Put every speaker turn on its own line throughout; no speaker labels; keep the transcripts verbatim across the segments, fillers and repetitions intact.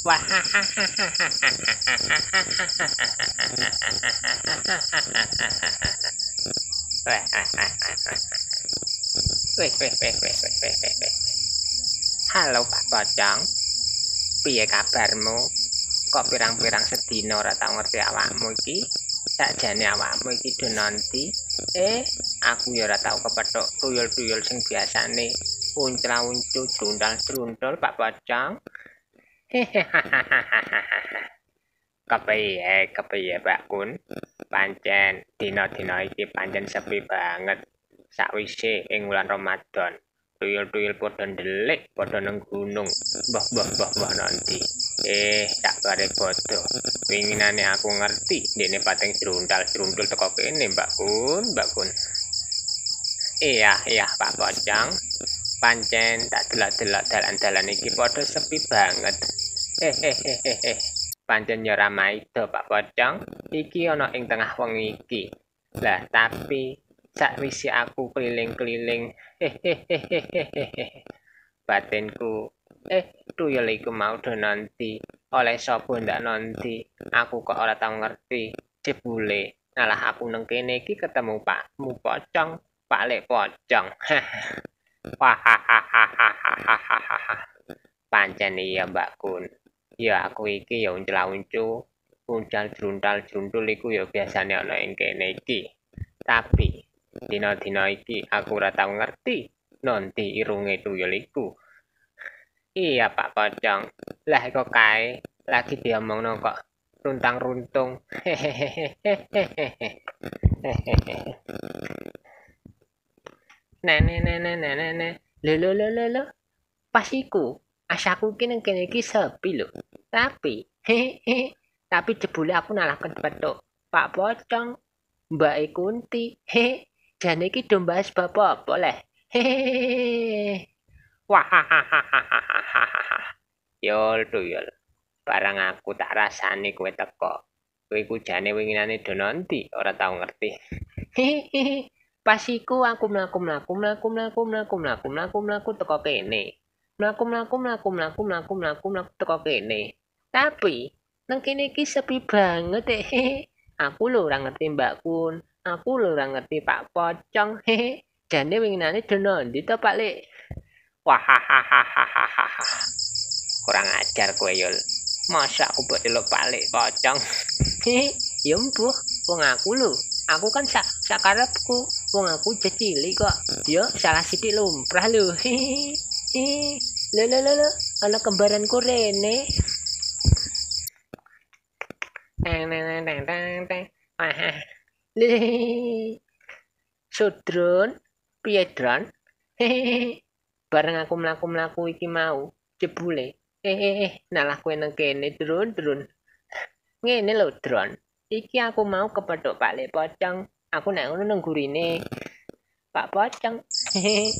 Wah. Weh, weh, weh, weh, weh, weh, weh, weh. Halo Pak Pocong, piye kabarmu? Kok pirang-pirang sedina ora tau ngerti awakmu iki? Sakjane awakmu iki do nanti. Eh, aku ya ora tau kepethuk tuyul-tuyul sing biasane uncla-uncu druntal-druntul Pak Pocong. Kepiye, kepiye Pak Kun? Pancen dina-dina iki pancen sepi banget. Sakwise ing wulan Ramadan, tuyul-tuyul padha ndelik, padha nang gunung. Mbah mbah mbah mbah nanti. Eh, tak bare bodoh. Winginane aku ngerti, dene pating druntal-druntul teko kene, Mbak Kun, Mbak Kun. Iya, iya Pak Pocong. Pancen tak delok-delok dalan-dalan iki padha sepi banget. Hehehehe. Pancen ya ora maido Pak Pocong, iki ana ing tengah wengi iki. Lah tapi sakwise aku keliling-keliling, hehehehe. Batinku, eh tuyul iku mau do nanti. Oleh sapa ndak nanti? Aku kok ora tau ngerti. Jebule malah aku nang kene iki ketemu Pakmu Pocong, Pak Lek Pocong. Wahahahahahaha. Pancen iya Mbak Kun. Ya aku iki ya uncla-uncu, uncal druntal-druntul iku ya biasane ana ing kene iki. Tapi dina-dina iki aku ora tau ngerti nanti irunge tuyul iku. Iya Pak Pocong. Lah kok kae lagi diomongno kok runtang-runtung. Nenenenenenene. Lho lho lho lho lho. Pas iku, asaku ki nang kene iki sepi lho. Tapi hehehe. Tapi jebule aku malah kepethuk Pak Pocong, Mbak Kunti. Hehe. Jane iki do mbahas bab apa leh? Hehehe. Wahahahahahaha. Yol tuyul. Barang aku tak rasani kowe teko. Kowe iku jane winginane do nanti, ora tau ngerti. Hehehe. Pas iku aku mlaku-mlaku mlaku mlaku mlaku mlaku mlaku mlaku teko kene. Mlaku mlaku mlaku mlaku mlaku mlaku mlaku teko kene. Tapi nang kene iki sepi banget hehe. Aku lho ora ngerti Mbak Kun. Aku lho ora ngerti Pak Pocong. Hehe. Jane winginane do nanti to Pak Lek? Wahahahahahaha. Kurang ajar kowe yul. Masa aku mbok delok Pak Lek Pocong. Hehe. Ya mbuh, wong aku lho. Aku kan sak sakarepku, wong aku cilik kok. Yo salah sithik lumrah lho. Hehe. Lho lho lho, ana kembaranku rene. Teng teng teng teng teng. Wah. Lih. Sudron, piye Dron? Hehehe. Bareng aku mlaku-mlaku iki mau, jebule. Hehehe, nalah kowe nang kene, Dron, Dron. Ngene lho, Dron. Iki aku mau kepethuk Pak Lek Pocong. Aku nek ngono nang gurine Pak Pocong. Hehehe.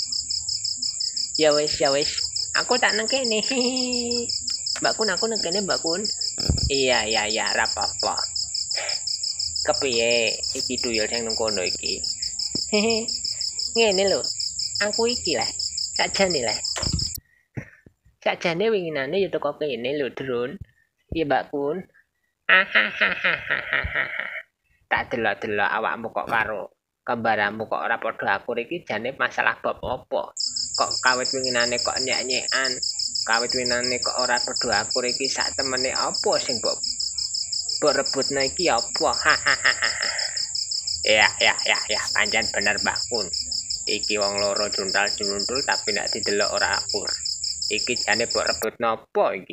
Ya wis, ya wis. Aku tak nang kene. Mbak Kun, aku nang kene, Mbak Kun. Iya, iya, iya, ora apa-apa. Kepiye iki tuyul sing nang kono iki? Hehe. Ngene lho. Aku iki lah. Sakjane lah. Sakjane winginane ya teko kene lho, Drun. Iya, Mbak Kun. Tak delok-delok awakmu kok karo kembaranmu kok ora padha akur iki jane masalah bab apa? Kok kawit winginane kok nyek-nyekan, kawit winginane kok ora padha akur iki sak temene apa sing mbok mbok rebutna iki apa? Ya ya ya ya pancen bener Mbak Kun. Iki wong loro juntal-juntul tapi nek didelok ora akur. Iki jane mbok rebutna apa iki?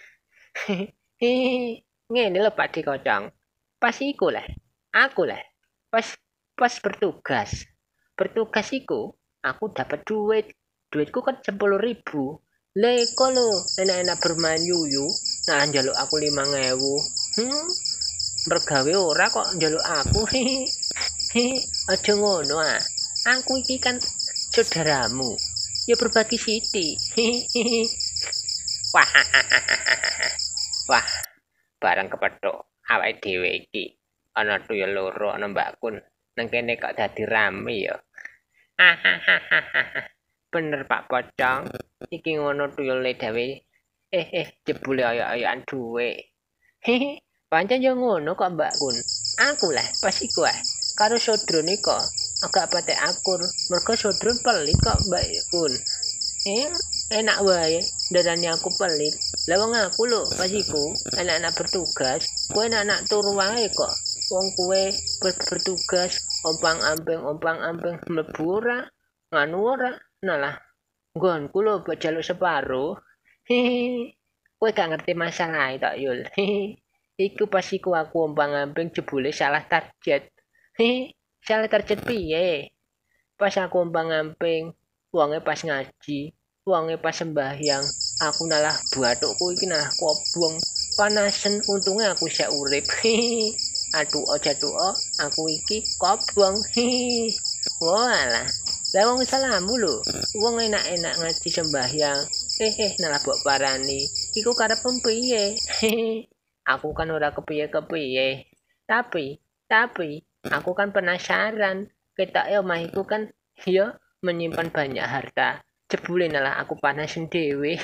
Ngene lho Pak Dikocong. Pas iku lah. Aku lah. Pas pas bertugas. Bertugas iku aku dapat duit. Duitku kan sepuluh ribu. Lah iku lho, enak-enak bermain yuyu. Nah njaluk aku lima ewu. Hmm. Mergawe ora kok njaluk aku. Hehehe. Aja ngono ah. Aku iki kan saudaramu. Ya berbagi sithik. Hehehe. Wah. Wah. Bareng kepethuk awake dhewe iki ana tuyul loro ana Mbak Kun nang kene kok dadi rame ya. Bener Pak Pocong iki ngono tuyule dhewe Eh eh jebule ayo-ayoan duwe. Hehe, pancen yo ngono kok Mbak Kun. Aku lah pas iku ae. Karo Sodrone kok agak patek akur. Mergo Sodron pelit kok Mbak Kun. Eh, enak wae darane aku pelit. Lah wong aku lho pas iku anak-anak bertugas, kowe anak-anak turu wae kok. Wong kowe ber bertugas ompang-ambing ompang-ambing mlebu ora, nganu ora. Nalah nggonku lho mbok jaluk separo. Hehe. Kowe gak ngerti masalah tok Yul. Hehe. Iku pas iku aku ompang-ambing jebule salah target. Hehe. Salah target piye? Pas aku ompang-ambing, wonge pas ngaji, wonge pas sembahyang, aku nalah bathukku iki nalah kobong. Panasen untungnya aku sak urip. Hehe. Aduh aja doa, aku iki kobong. Hehe. Walah. Lah wong salamu lho, wong enak-enak ngaji sembahyang. Eh eh nalah mbok parani. Iku karepmu piye? Hehe. Aku kan ora kepiye-kepiye. Tapi, tapi aku kan penasaran. Ketoke omahku kan ya menyimpan banyak harta. Jebule nalah aku panasin dhewe.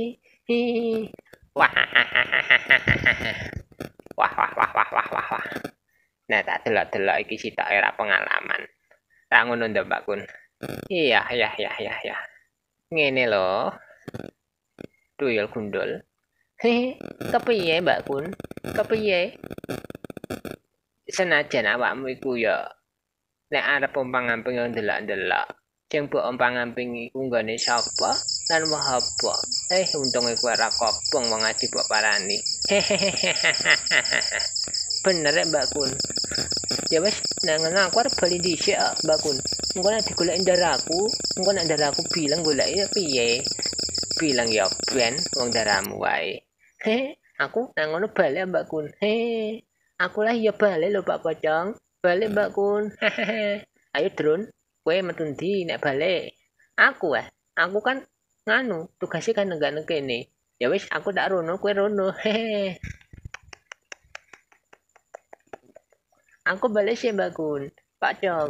Wah. Wah wah wah wah wah wah wah. Nah tak delok-delok iki sitok era pengalaman. Ra ngono ndak Mbak Kun. Iya, iya, iya, iya, iya. Ngene lho. Tuyul gundul. Hehe, kepiye Mbak Kun? Kepiye? Senajan awakmu iku ya nek arep ompang-amping yo ndelok-ndelok. Sing mbok ompang-amping iku nggone sapa lan wah apa? Eh untunge kowe ora kobong wong ngaji mbok parani. Bener ya Mbak Kun. Ya wis, nek ngono aku arep bali dhisik Mbak Kun. Engko nek digoleki ndaraku, engko nek ndaraku bilang goleki piye? Bilang ya ben wong ndaramu wae. He, aku nek ngono bali Mbak Kun. He, aku lah ya bali lho Pak Pocong. Bali Mbak Kun. Ayo Drun, kowe metu ndi nek bali? Aku ah, aku kan nganu, tugasnya kan enggak kene. Ya wis, aku tak rono, kowe rono. Hehe. Aku balik sih Mbak Kun. Pak Cong.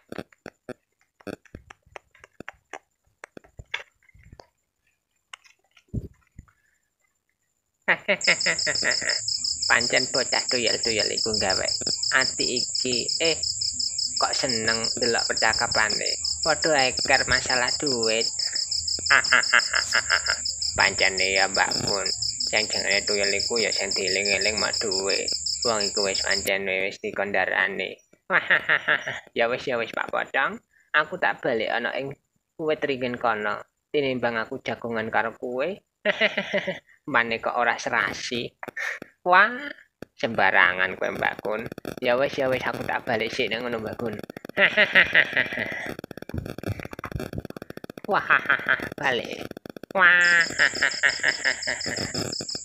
Pancen bocah tuyul-tuyul iku gawe ati iki eh kok seneng delok percakapane. Padha eker masalah duit. Pancene ya Mbak Kun. Sing jenenge tuyul iku ya sing dieling-eling mak duit. Wong iku wis pancen wis dikondarane. Ya wis ya wis Pak Pocong, aku tak balik ana ing kuwit ringin kono. Tinimbang aku jagongan karo kowe. Mane kok ora serasi. Wah, sembarangan kowe Mbak Kun. Ya wis ya wis aku tak balik sik nang ngono Mbak Kun. Wah, balik. Wah.